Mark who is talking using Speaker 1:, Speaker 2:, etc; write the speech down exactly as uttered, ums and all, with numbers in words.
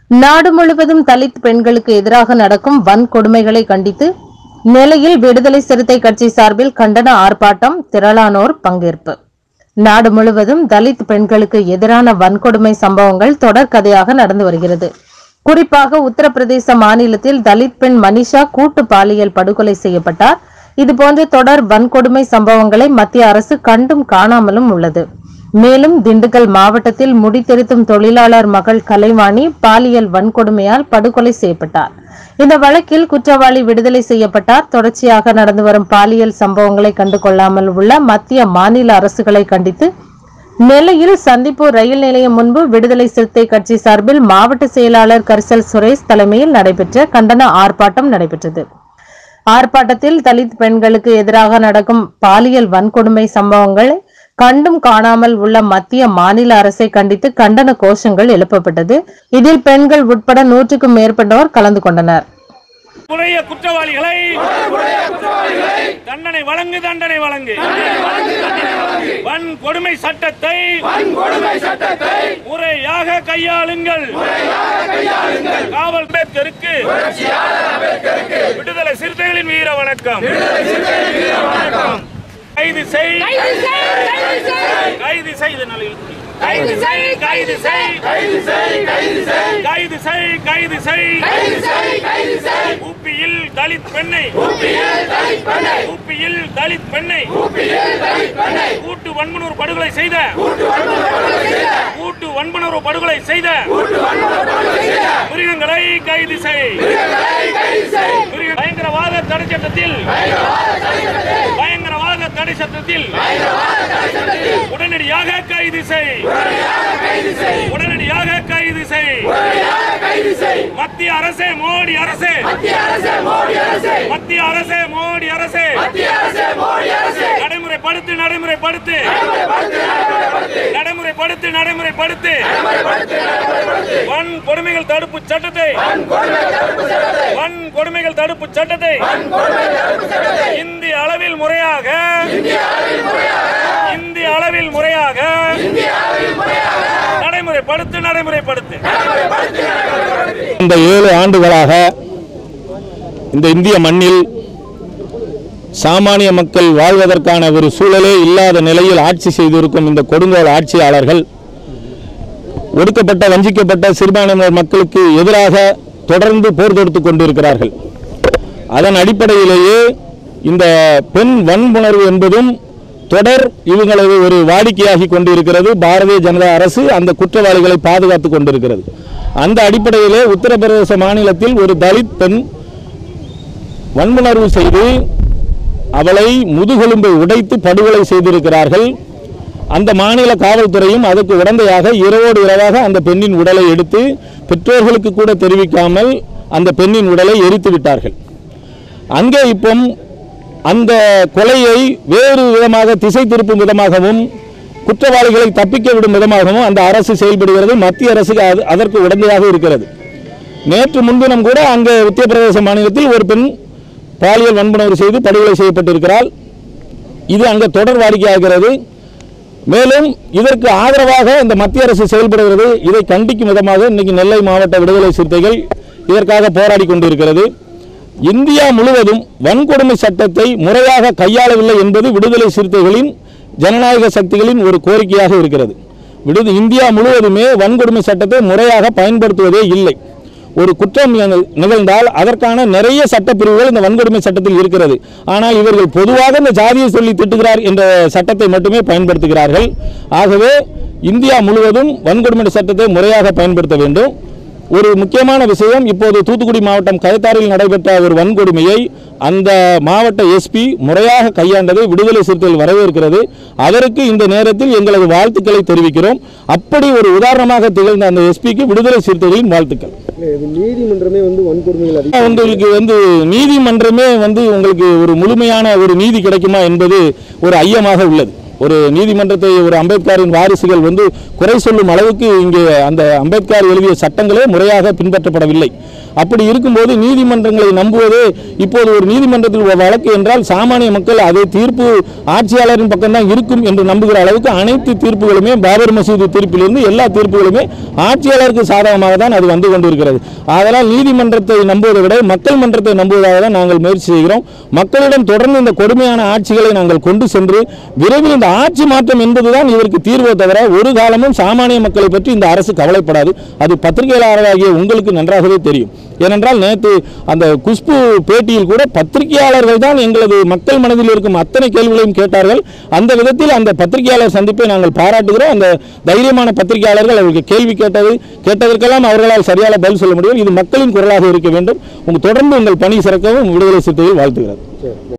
Speaker 1: நாடு முழுவதும் தலித் பெண்களுக்கு எதிராக நடக்கும் வன்கொடுமைகளை கண்டித்து நெல்லையில் விடுதலை சிறுத்தை கட்சி சார்பில் கண்டன ஆர்ப்பாட்டம், திரளானோர் பங்கேற்பு. நாடு முழுவதும் தலித் பெண்களுக்கு எதிரான வன்கொடுமை சம்பவங்கள் தொடர்கதையாக நடந்து வருகிறது. குறிப்பாக உத்தரப்பிரதேச மாநிலத்தில் தலித் பெண் மனிஷா கூட்டு பாலியல் படுகொலை செய்யப்பட்டார். இதுபோன்ற தொடர் வன்கொடுமை சம்பவங்களை மத்திய அரசு கண்டும் காணாமலும் உள்ளது. மேலும் திண்டுக்கல் மாவட்டத்தில் முடித்திருத்தும் தொழிலாளர் மகள் கலைவாணி பாலியல் வன்கொடுமையால் படுகொலை செய்யப்பட்டார். இந்த வழக்கில் குற்றவாளி விடுதலை செய்யப்பட்டார். தொடர்ச்சியாக நடந்து வரும் பாலியல் சம்பவங்களை கண்டுகொள்ளாமல் உள்ள மத்திய மாநில அரசுகளை கண்டித்து நெல்லையில் சந்திப்பூர் ரயில் நிலையம் முன்பு விடுதலை சிறுத்தை கட்சி சார்பில் மாவட்ட செயலாளர் கரிசல் சுரேஷ் தலைமையில் நடைபெற்ற கண்டன ஆர்ப்பாட்டம் நடைபெற்றது. ஆர்ப்பாட்டத்தில் தலித் பெண்களுக்கு எதிராக நடக்கும் பாலியல் வன்கொடுமை சம்பவங்களை கண்டும் காணாமல் உள்ள மத்திய மாநில அரசை கண்டித்து கண்டன கோஷங்கள் எழுப்பப்பட்டது. இதில் பெண்கள் உட்பட நூற்றுக்கும் மேற்பட்டோர் கலந்து கொண்டனர்.
Speaker 2: குற்றவாளிகளை தண்டனை வழங்கு தண்டனை வழங்கு வன்கொடுமை சட்டத்தை முறையாக கையாளுங்கள். காவல் பேருக்கு விடுதலை சிறுத்தைகளின் வீர வணக்கம். கைது செய் கைது செய் கைது செய் கைது செய் கைது செய் கைது செய் கைது செய் கைது செய் ஊப்பியில் தலித் பெண்ணை ஊப்பியில் தலித் பெண்ணை கூட்டு வன்முணர்வு படுகொலை செய்த கூட்டு வன்முணர்வு படுகொலை செய்த மிருகங்களை கைது செய். பயங்கரவாத தடை சட்டத்தில் பயங்கரவாத தடை சட்டத்தில் உடனடியாக கைது செய் உடனடியாக கைது செய். மத்திய அரசே மோடி அரசே மத்திய அரசே மோடி அரசே நடைமுறைப்படுத்து நடைமுறைப்படுத்து நடைமுறைப்படுத்து நடைமுறைப்படுத்து வன்கொடுமைகள் தடுப்பு சட்டத்தை வன்கொடுமைகள் தடுப்பு சட்டத்தை இந்திய அளவில் முறையாக இந்திய அளவில் முறையாக நடைமுறைப்படுத்து நடைமுறைப்படுத்து.
Speaker 3: இந்த ஏழு ஆண்டுகளாக இந்த இந்திய மண்ணில் சாமானிய மக்கள் வாழ்வதற்கான ஒரு சூழலே இல்லாத நிலையில் ஆட்சி செய்திருக்கும் இந்த கொடுங்கோல் ஆட்சியாளர்கள் ஒடுக்கப்பட்ட வஞ்சிக்கப்பட்ட சிறுபான்மையினர் மக்களுக்கு எதிராக தொடர்ந்து போர் தொடுத்துக் கொண்டிருக்கிறார்கள். அதன் அடிப்படையிலேயே இந்த பெண் வன்புணர்வு என்பதும் தொடர் இவங்களது ஒரு வாடிக்கையாகி கொண்டிருக்கிறது. பாரதிய ஜனதா அரசு அந்த குற்றவாளிகளை பாதுகாத்துக் கொண்டிருக்கிறது. அந்த அடிப்படையிலே உத்தரப்பிரதேச மாநிலத்தில் ஒரு தலித் பெண் வன்புணர்வு செய்து அவளை முதுகெலும்பை உடைத்து படுகொலை செய்திருக்கிறார்கள். அந்த மாநில காவல்துறையும் அதற்கு உடந்தையாக இரவோடு இரவாக அந்த பெண்ணின் உடலை எடுத்து பெற்றோர்களுக்கு கூட தெரிவிக்காமல் அந்த பெண்ணின் உடலை எரித்து விட்டார்கள். அங்கே இப்போ அந்த கொலையை வேறு விதமாக திசை திருப்பும் விதமாகவும் குற்றவாளிகளை தப்பிக்க விடும் விதமாகவும் அந்த அரசு செயல்படுகிறது. மத்திய அரசுக்கு அதற்கு உடந்தையாக இருக்கிறது. நேற்று முன்தினம் கூட அங்கே உத்தரப்பிரதேச மாநிலத்தில் ஒரு பெண் பாலியல் வன்புணர்வு செய்து படுகொலை செய்யப்பட்டிருக்கிறாள். இது அங்கே தொடர் வாடிக்கையாகிறது. மேலும் இதற்கு ஆதரவாக இந்த மத்திய அரசு செயல்படுகிறது. இதை கண்டிக்கும் விதமாக இன்னைக்கு நெல்லை மாவட்ட விடுதலை சிறுத்தைகள் இதற்காக போராடி கொண்டிருக்கிறது. இந்தியா முழுவதும் வன்கொடுமை சட்டத்தை முறையாக கையாளவில்லை என்பது விடுதலை சிறுத்தைகளின் ஜனநாயக சக்திகளின் ஒரு கோரிக்கையாக இருக்கிறது. விடுதி இந்தியா முழுவதுமே வன்கொடுமை சட்டத்தை முறையாக பயன்படுத்துவதே இல்லை. ஒரு குற்றம் நிகழ்ந்தால் அதற்கான நிறைய சட்டப்பிரிவுகள் இந்த வன்கொடுமை சட்டத்தில் இருக்கிறது. ஆனால் இவர்கள் பொதுவாக இந்த ஜாதியை சொல்லி திட்டுகிறார் என்ற சட்டத்தை மட்டுமே பயன்படுத்துகிறார்கள். ஆகவே இந்தியா முழுவதும் வன்கொடுமை சட்டத்தை முறையாக பயன்படுத்த வேண்டும். ஒரு முக்கியமான விஷயம், இப்போது தூத்துக்குடி மாவட்டம் கயத்தாறில் நடைபெற்ற ஒரு வன்கொடுமையை அந்த மாவட்ட எஸ்பி முறையாக கையாண்டதை விடுதலை சிறுத்தைகள் வரவேற்கிறது. அதற்கு இந்த நேரத்தில் எங்களது வாழ்த்துக்களை தெரிவிக்கிறோம். அப்படி ஒரு உதாரணமாக திகழ்ந்த அந்த எஸ்பிக்கு விடுதலை சிறுத்தைகளின் வாழ்த்துக்கள்.
Speaker 4: நீதிமன்றமே வந்து வன்கொடுமைகள்
Speaker 3: உங்களுக்கு வந்து நீதிமன்றமே வந்து உங்களுக்கு ஒரு முழுமையான ஒரு நீதி கிடைக்குமா என்பது ஒரு ஐயமாக உள்ளது. ஒரு நீதிமன்றத்தை ஒரு அம்பேத்கரின் வாரிசுகள் வந்து குறை சொல்லும் அளவுக்கு இங்கே அந்த அம்பேத்கர் எழுதிய சட்டங்களே முறையாக பின்பற்றப்படவில்லை. அப்படி இருக்கும்போது நீதிமன்றங்களை நம்புவதே இப்போது ஒரு நீதிமன்றத்தில் ஒரு வழக்கு என்றால் சாமானிய மக்கள் அதே தீர்ப்பு ஆட்சியாளரின் பக்கம்தான் இருக்கும் என்று நம்புகிற அளவுக்கு அனைத்து தீர்ப்புகளுமே பாபர் மசூதி தீர்ப்பிலிருந்து எல்லா தீர்ப்புகளுமே ஆட்சியாளருக்கு சாதகமாக தான் அது வந்து கொண்டிருக்கிறது. அதனால் நீதிமன்றத்தை நம்புவதை விட மக்கள் மன்றத்தை நம்புவதாக தான் நாங்கள் முயற்சி செய்கிறோம். மக்களிடம் தொடர்ந்து இந்த கொடுமையான ஆட்சிகளை நாங்கள் கொண்டு சென்று விரைவில் இந்த ஆட்சி மாற்றம் என்பதுதான் இதற்கு தீர்வை தவிர ஒரு காலமும் சாமானிய மக்களை பற்றி இந்த அரசு கவலைப்படாது. அது பத்திரிகையாளராகிய உங்களுக்கு நன்றாகவே தெரியும். ஏனென்றால் நேற்று அந்த குஷ்பு பேட்டியில் கூட பத்திரிகையாளர்கள் தான் எங்களது மக்கள் மனதில் இருக்கும் அத்தனை கேள்விகளையும் கேட்டார்கள். அந்த விதத்தில் அந்த பத்திரிகையாளர் சந்திப்பை நாங்கள் பாராட்டுகிறோம். அந்த தைரியமான பத்திரிகையாளர்கள் அவருக்கு கேள்வி கேட்டது கேட்டதற்கெல்லாம் அவர்களால் சரியான பதில் சொல்ல முடியும். இது மக்களின் குரலாக இருக்க வேண்டும். உங்கள் தொடர்ந்து உங்கள் பணி சிறக்கவும் விடுதலை சிறுத்தைகள் வாழ்த்துகிறது.